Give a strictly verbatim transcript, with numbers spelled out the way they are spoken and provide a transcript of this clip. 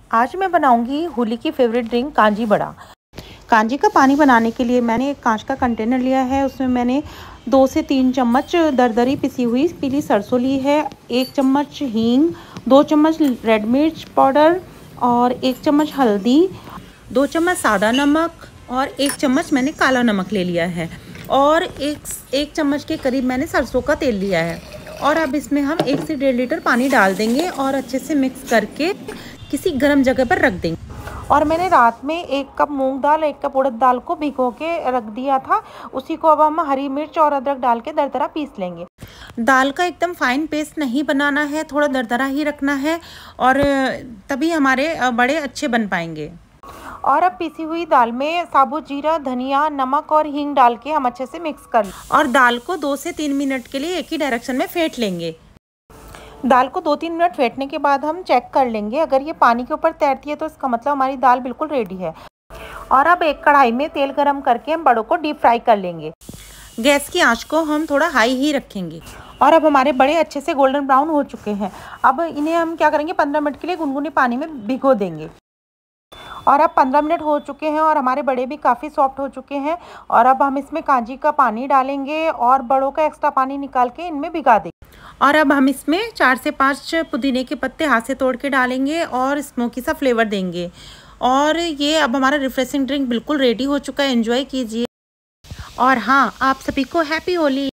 आज मैं बनाऊंगी होली की फेवरेट ड्रिंक कांजी बड़ा। कांजी का पानी बनाने के लिए मैंने एक कांच का कंटेनर लिया है। उसमें मैंने दो से तीन चम्मच दरदरी पिसी हुई पीली सरसों ली है, एक चम्मच हींग, दो चम्मच रेड मिर्च पाउडर और एक चम्मच हल्दी, दो चम्मच सादा नमक और एक चम्मच मैंने काला नमक ले लिया है और एक एक चम्मच के करीब मैंने सरसों का तेल लिया है। और अब इसमें हम एक से डेढ़ लीटर पानी डाल देंगे और अच्छे से मिक्स करके किसी गर्म जगह पर रख देंगे। और मैंने रात में एक कप मूंग दाल, एक कप उड़द दाल को भिगो के रख दिया था। उसी को अब हम हरी मिर्च और अदरक डाल के दरदरा पीस लेंगे। दाल का एकदम फाइन पेस्ट नहीं बनाना है, थोड़ा दरदरा ही रखना है और तभी हमारे बड़े अच्छे बन पाएंगे। और अब पीसी हुई दाल में साबुत जीरा, धनिया, नमक और हींग डाल के हम अच्छे से मिक्स कर लें और दाल को दो से तीन मिनट के लिए एक ही डायरेक्शन में फेंट लेंगे। दाल को दो तीन मिनट फेंटने के बाद हम चेक कर लेंगे। अगर ये पानी के ऊपर तैरती है तो इसका मतलब हमारी दाल बिल्कुल रेडी है। और अब एक कढ़ाई में तेल गरम करके हम बड़ों को डीप फ्राई कर लेंगे। गैस की आंच को हम थोड़ा हाई ही रखेंगे। और अब हमारे बड़े अच्छे से गोल्डन ब्राउन हो चुके हैं। अब इन्हें हम क्या करेंगे, पंद्रह मिनट के लिए गुनगुने पानी में भिगो देंगे। और अब पंद्रह मिनट हो चुके हैं और हमारे बड़े भी काफ़ी सॉफ्ट हो चुके हैं। और अब हम इसमें कांजी का पानी डालेंगे और बड़ों का एक्स्ट्रा पानी निकाल के इनमें भिगा देंगे। और अब हम इसमें चार से पाँच पुदीने के पत्ते हाथ से तोड़ के डालेंगे और स्मोकी सा फ्लेवर देंगे। और ये अब हमारा रिफ्रेशिंग ड्रिंक बिल्कुल रेडी हो चुका है। एंजॉय कीजिए। और हाँ, आप सभी को हैप्पी होली।